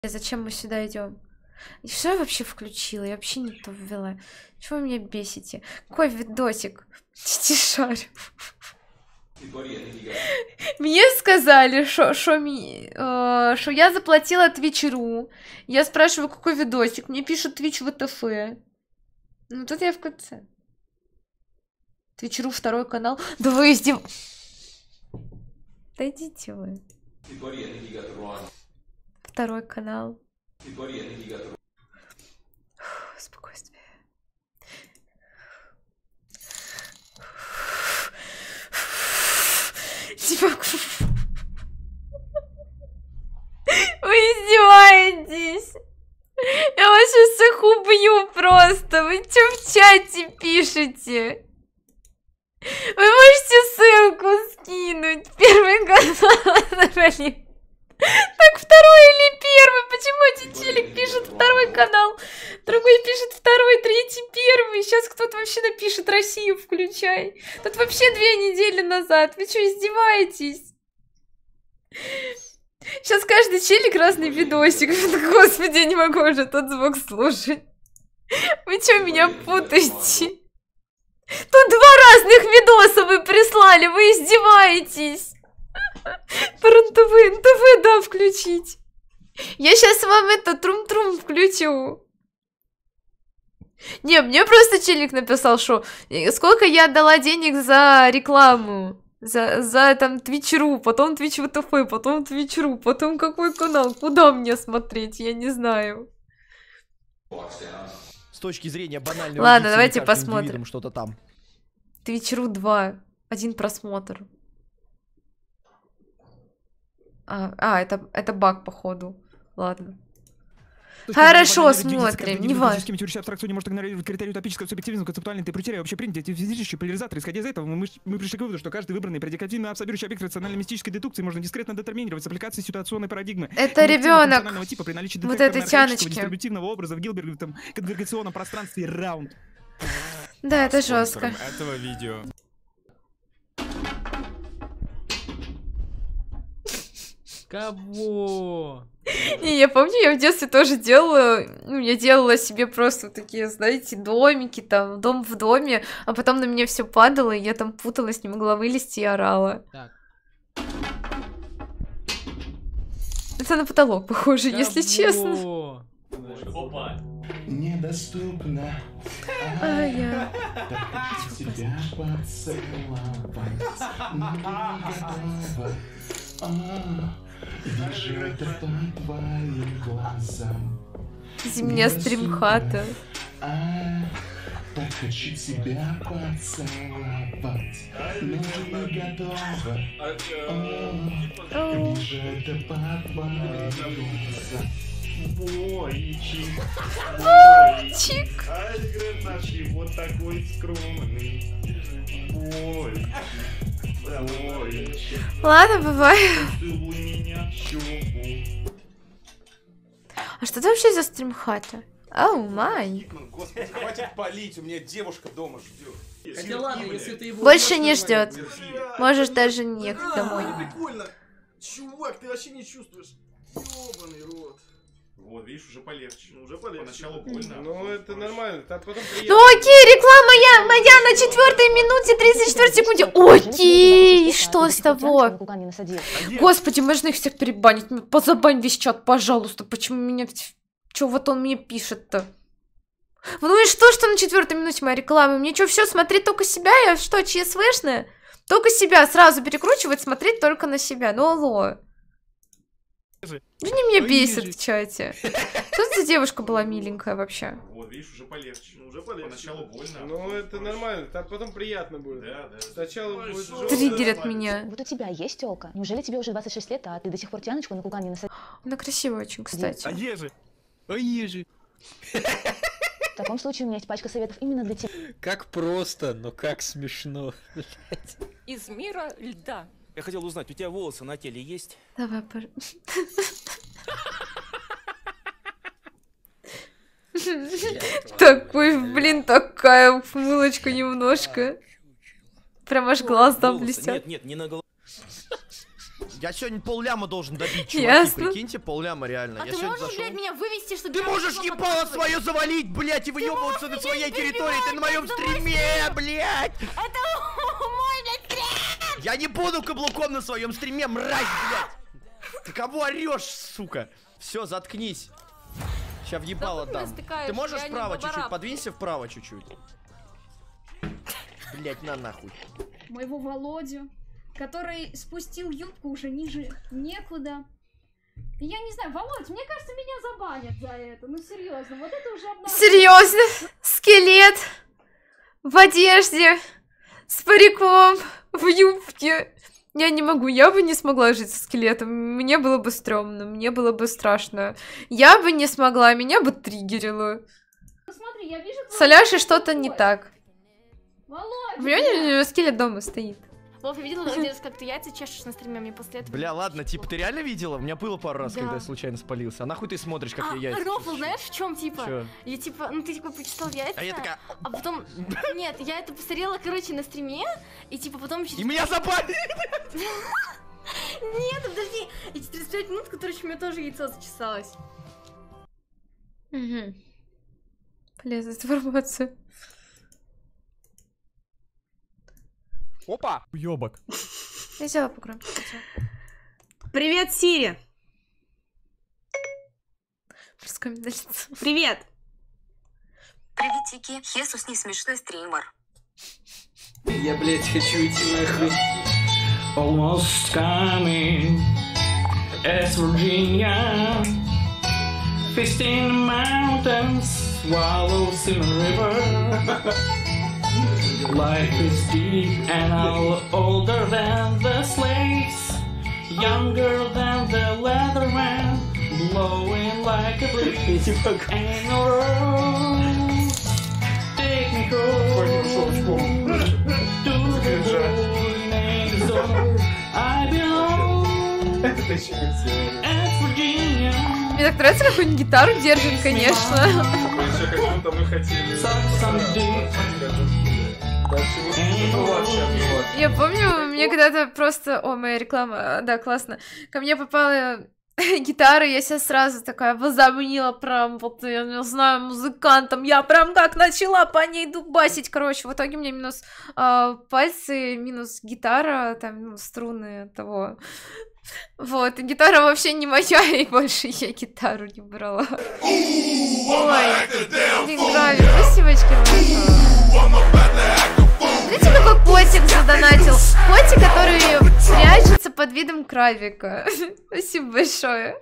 Зачем мы сюда идем? Что я вообще включила? Я вообще не то ввела. Чего вы меня бесите? Какой видосик? Не шарю. Мне сказали, что я заплатила Twitch.ru. Я спрашиваю, какой видосик. Мне пишут Twitch ВТФ. Ну тут я в конце. Twitch.ru, второй канал. Да вы Да идите вы. Второй канал. Спокойствие. Вы издеваетесь? Я вас сейчас всех убью просто. Вы что в чате пишете? Вы можете ссылку скинуть? Первый канал. Так второй или первый? Почему один челик пишет второй канал, другой пишет второй, третий первый? Сейчас кто-то вообще напишет Россию включай. Тут вообще 2 недели назад. Вы что, издеваетесь? Сейчас каждый челик разный видосик. Господи, я не могу уже тот звук слушать. Вы что, меня путаете? Тут 2 разных видоса вы прислали. Вы издеваетесь? НТВ, да, включить. Я сейчас вам это трум-трум включу. Не, мне просто челик написал, что сколько я отдала денег за рекламу. За там Twitch.ru, потом Twitch ВТФ, потом Twitch.ru, потом какой канал. Куда мне смотреть, я не знаю. С точки зрения банальной. Ладно, давайте посмотрим. Что-то там. Twitch.ru 2. 1 просмотр. Это баг, походу. Ладно. Хорошо, смотрим. Не важно. Теория абстракции не может игнорировать критерий утопического субъективизма, концептуальной интерпретации, вообще принятие физических поляризаторов. Исходя из этого, мы пришли к выводу, что каждый выбранный предикативно абсорбирующий объект рационально-мистической дедукции можно дискретно детерминировать с аппликацией ситуационной парадигмы. Это ребенок. Типа, при наличии вот этой тяночки. дистрибутивного образа в Гилбертовом конвергационном пространстве раунд. Да, это жестко. Этого видео. Кого? Не, я помню, я в детстве тоже делала, ну, я делала себе просто такие, знаете, домики, там, дом в доме, а потом на меня все падало, и я там путалась, не могла вылезти и орала. Так. Это на потолок похоже, если честно. Опа. Недоступно. Я... Тебя поцеловать. Вижу это по твоим глазам. Зимняя стримхата. Так хочу тебя поцеловать. Но не готова. Вижу это по твоим глазам. Бойчик. Чик. Наш вот такой скромный. Бойчик. Ладно, бывает. А что это вообще за стримхата? Оу, май. Господи, хватит палить, у меня девушка дома ждет. Хотя ладно, если ты его Больше не ждет. Можешь даже не ехать домой. Прикольно. Чувак, ты вообще не чувствуешь. Ёбаный рот. Вот, видишь, уже полегче. Уже полегче. Поначалу больно. Ну, это нормально. Там потом приятно. Ну окей, реклама моя на 4-й минуте 34 секунде. Окей, что с того? Господи, можно их всех перебанить. Позабань весь чат, пожалуйста. Почему меня... Чё вот он мне пишет-то? Ну и что на 4-й минуте моя реклама? Мне что, все смотреть только себя? Я что, ЧСВшная? Только себя сразу перекручивать, смотреть только на себя. Ну алло. Они меня бесят в чате. Что за девушка была миленькая вообще? Вот, видишь, уже полегче. Уже полегче. Поначалу больно. Ну, это нормально. Там потом приятно будет. Да, да. Сначала будет жестко. Триггерят меня. Вот у тебя есть тёлка? Неужели тебе уже 26 лет, а ты до сих пор тяночку на кулак не насадил? Она красивая очень, кстати. А ежи? А ежи? В таком случае у меня есть пачка советов именно для тебя. Как просто, но как смешно. из мира льда. Я хотел узнать, у тебя волосы на теле есть? Давай, такой, блин, такая ухмылочка немножко. Прям аж глаз там блестят. Нет, не на голову. Я сегодня пол-ляма должен добить, чуваки, Ясно. прикиньте, пол-ляма реально. А Я ты сегодня можешь, зашел. блядь, меня вывести, чтобы... Ты я можешь могла ебало показывать? свое завалить, блядь, и выебываться на своей территории, ты на моем стриме, блядь! Это мой, блядь, стрим! Я не буду каблуком на своем стриме, мразь, блядь! Ты кого орешь, сука? Все, заткнись. Сейчас въебало Да вы меня дам. стыкаешь, Ты можешь я не вправо чуть-чуть, бабарап. подвинься вправо чуть-чуть. Блядь, на нахуй. Моего Володю, который спустил юбку уже ниже некуда. И я не знаю, Володь, мне кажется, меня забанят за это. Ну серьезно, вот это уже обнаружено. Серьезно? Скелет в одежде, с париком, в юбке. Я не могу, я бы не смогла жить со скелетом. Мне было бы стрёмно, мне было бы страшно. Я бы не смогла, меня бы триггерило. Ну смотри, я вижу... С Аляшей что-то не так. Володь! Понимаете, у неё скелет дома стоит. Вов, я видела, где как ты яйца чешешь на стриме, мне после этого... Бля, ладно, типа, ты реально видела? У меня было пару раз, Да. когда я случайно спалился. А нахуй ты смотришь, как я яйца рофл, чищу? знаешь, в чем, типа? Чё? Я, типа, ну ты, типа, почесал яйца, А я такая... а потом... Нет, я это посмотрела, короче, на стриме, и, типа, потом... И меня забанили! Нет, подожди, эти 35 минут, короче, у меня тоже яйцо зачесалось. Угу. Полезная информация. Опа! Уёбок. Я взяла погромче. Привет, Сири. Мужское лицо. Привет. Приветики, Хесус не смешной стример. Я, блядь, хочу идти нахуй. Almost coming as Virginia, fist in the mountains, swallows in the river. Life is deep and all older than the slaves, younger than the leather man, blowing like a breeze. And the road, take me home to the boiling zone. I belong at Virginia. Мне так нравится, какую-нибудь гитару держит, конечно. Мы хотели. Я помню, мне когда-то просто... О, моя реклама, да, классно. Ко мне попала гитара, я себя сразу такая возомнила прям, вот, я не знаю, музыкантом. Я прям как начала по ней дубасить. Короче, в итоге мне минус пальцы, минус гитара, там, ну, струны того. Вот, и гитара вообще не моя, и больше я гитару не брала. Ой, блин, Гравик, спасибочки большое. Смотрите, какой котик задонатил. Котик, который прячется под видом Кравика. Спасибо большое.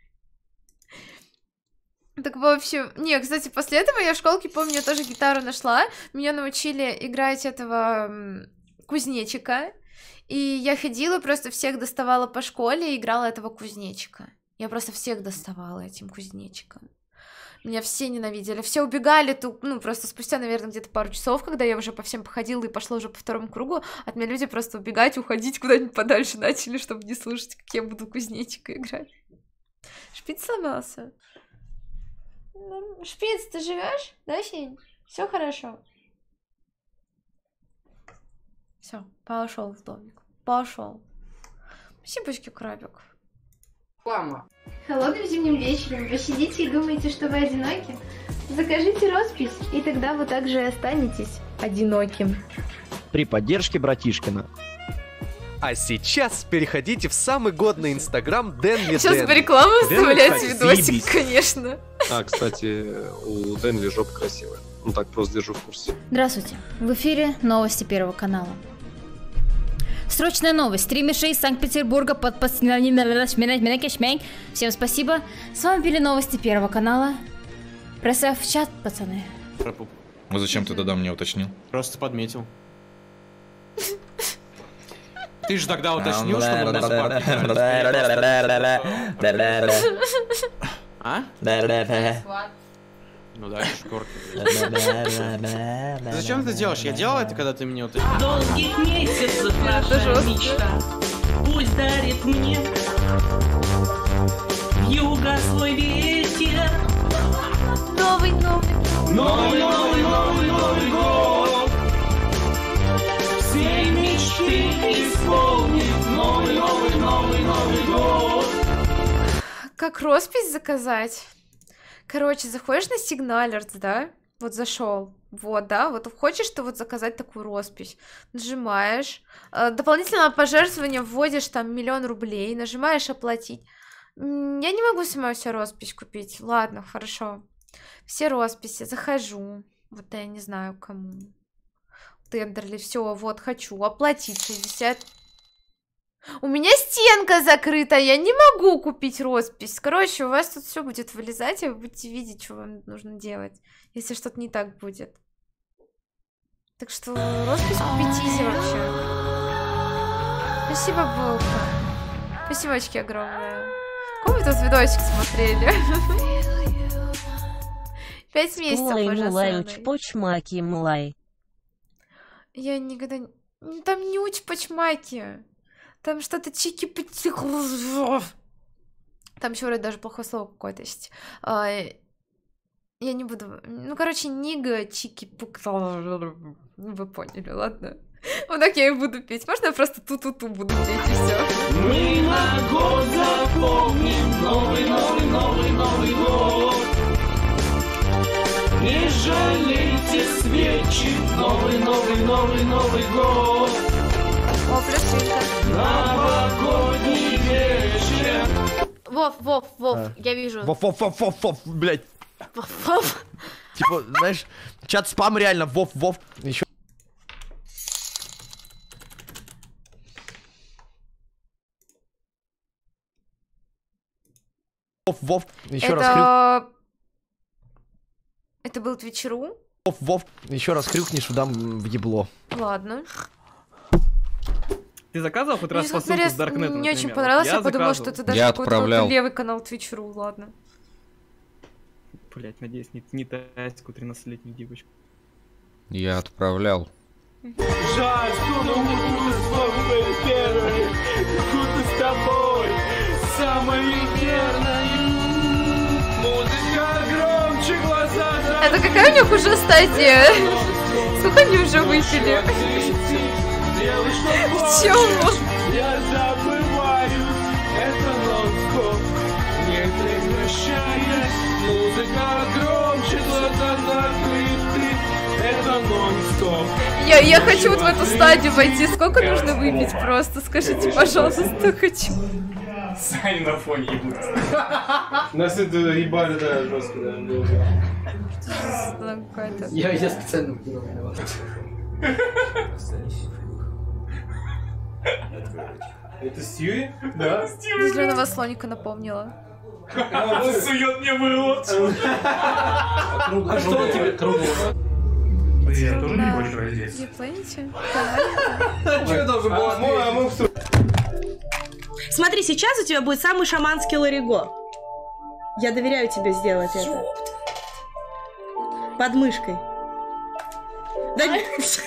Так, в общем... Не, кстати, после этого я в школке, помню, тоже гитару нашла. Меня научили играть этого кузнечика. И я ходила, просто всех доставала по школе и играла этого кузнечика. Я просто всех доставала этим кузнечиком. Меня все ненавидели, все убегали, ну, просто спустя, наверное, где-то пару часов, когда я уже по всем походила и пошла уже по второму кругу, от меня люди просто убегать, уходить куда-нибудь подальше начали, чтобы не слушать, как я буду кузнечика играть. Шпиц сломался. Шпиц, ты живешь? Да, Сень? Все хорошо. Все, пошел в домик. Пошел. Спасибо, Крабик. Мама. Холодным зимним вечером вы сидите и думаете, что вы одиноки? Закажите роспись, и тогда вы также и останетесь одиноким. При поддержке Братишкина. А сейчас переходите в самый годный инстаграм Денли. Сейчас по рекламу вставлять видосик, конечно. А, кстати, у Денли жопа красивая. Ну так, просто держу в курсе. Здравствуйте. В эфире новости Первого канала. Срочная новость. Стримерши из Санкт-Петербурга под постановлением. Всем спасибо. С вами были новости Первого канала. Пресс в чат, пацаны. А зачем ты тогда мне уточнил? Просто подметил. Ты же тогда уточнил, что мы на спарке. А? Ну да, шкорки. Зачем ты делаешь? Я делал это, когда ты меня уточнил. Долгих месяцев наша мечта пусть дарит мне вьюга свой ветер. Новый год. Все мечты исполнит новый Новый год. Как роспись заказать? Короче, заходишь на Сигналерс, да? Вот зашел. Вот, да, вот хочешь ты вот заказать такую роспись. Нажимаешь. Дополнительное пожертвование вводишь там 1 000 000 рублей. Нажимаешь оплатить. Я не могу сама все роспись купить. Ладно, хорошо. Все росписи. Захожу. Вот я не знаю кому. Тендерли. Все, вот хочу. Оплатить 60. У меня стенка закрыта, я не могу купить роспись. Короче, у вас тут все будет вылезать, и вы будете видеть, что вам нужно делать, если что-то не так будет. Так что роспись купить изи вообще. Спасибо, Булка. Спасибо, очки огромное. Какой вы тут видосик смотрели? 5 месяцев уже. Я никогда не... Там не учпачмаки. Там что-то чики-пати. Там еще вроде даже плохое слово какое-то есть. Я не буду... Ну, короче, нига, чики-пук... Вы поняли, ладно? Вот так я и буду петь. Можно я просто ту-ту-ту буду петь и все? Мы на год запомним новый год. Не жалейте свечи, новый год. О, плюсинка. Новогодний вечер. Вов, я вижу. Вов, блядь. Вов. Типа, знаешь, чат спам реально, Вов. Еще. Вов, еще раз крюк. Это был Твичеру? Вов, еще раз крюкнешь, дам в ебло. Ладно. Ты заказывал хоть раз посылку с Даркнета, мне очень понравилось, я подумала, что это даже какой-то левый канал Твичеру, ладно. Блять, надеюсь, не Таську, 13-летнюю девочку. Я отправлял. Жаль, что на утро снова первый. Куда с тобой, самой верной. Музыка громче, глаза. Это какая у них уже стадия? Сколько они уже выпили? Чего? Я забываю, это нон-стоп. Не прекращаясь, музыка громче, глаза закрыты. Это нон-стоп. Я хочу вот в эту стадию войти. Сколько нужно выпить просто? Скажите, пожалуйста, хочу. Сани на фоне ебут. Нас это ебали, да, жестко, да. Я специально выбирал. Это Стьюи? Да. Зеленого слоника напомнила. Он сует мне в рот. А что он тебе круглый? Я тоже не больше раздеться. Не планите? Что я должен был? Смотри, сейчас у тебя будет самый шаманский Лариго. Я доверяю тебе сделать это. Под мышкой. Да...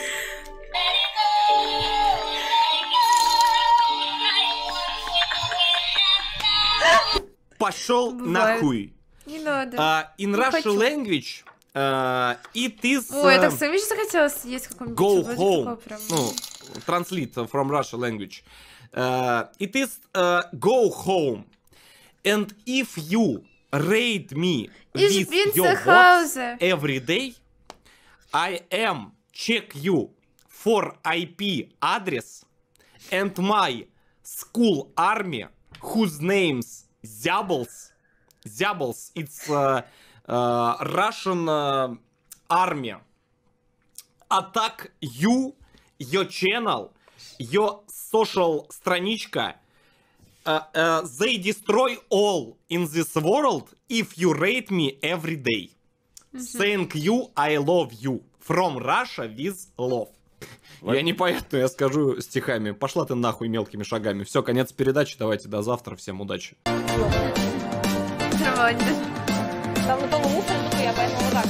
Пошел нахуй. Не надо. In Russian language, it is... Ой, я так сами же захотела съесть какой-нибудь. Go home. Ну, translate from Russian language. It is go home. And if you raid me with your bots every day, I am check you for IP address and my school army, whose names Zyables, it's Russian army, attack you, your channel, your social страничка. They destroy all in this world if you rate me every day. Thank you, I love you. From Russia with love. Я не поэт, но я скажу стихами. Пошла ты нахуй мелкими шагами. Все, конец передачи. Давайте до завтра. Всем удачи. Нормально. Там на полу мусор дохуя, поэтому вот так.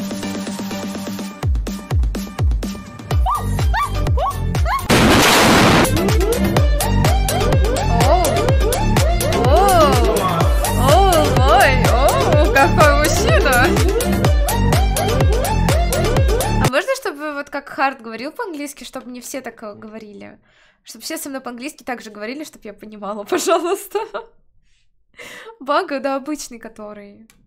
Какой мужчина! А можно, чтобы вот как Харт говорил по-английски, чтобы не все так говорили? Чтобы все со мной по-английски также говорили, чтобы я понимала, пожалуйста. Бага, да, обычный который.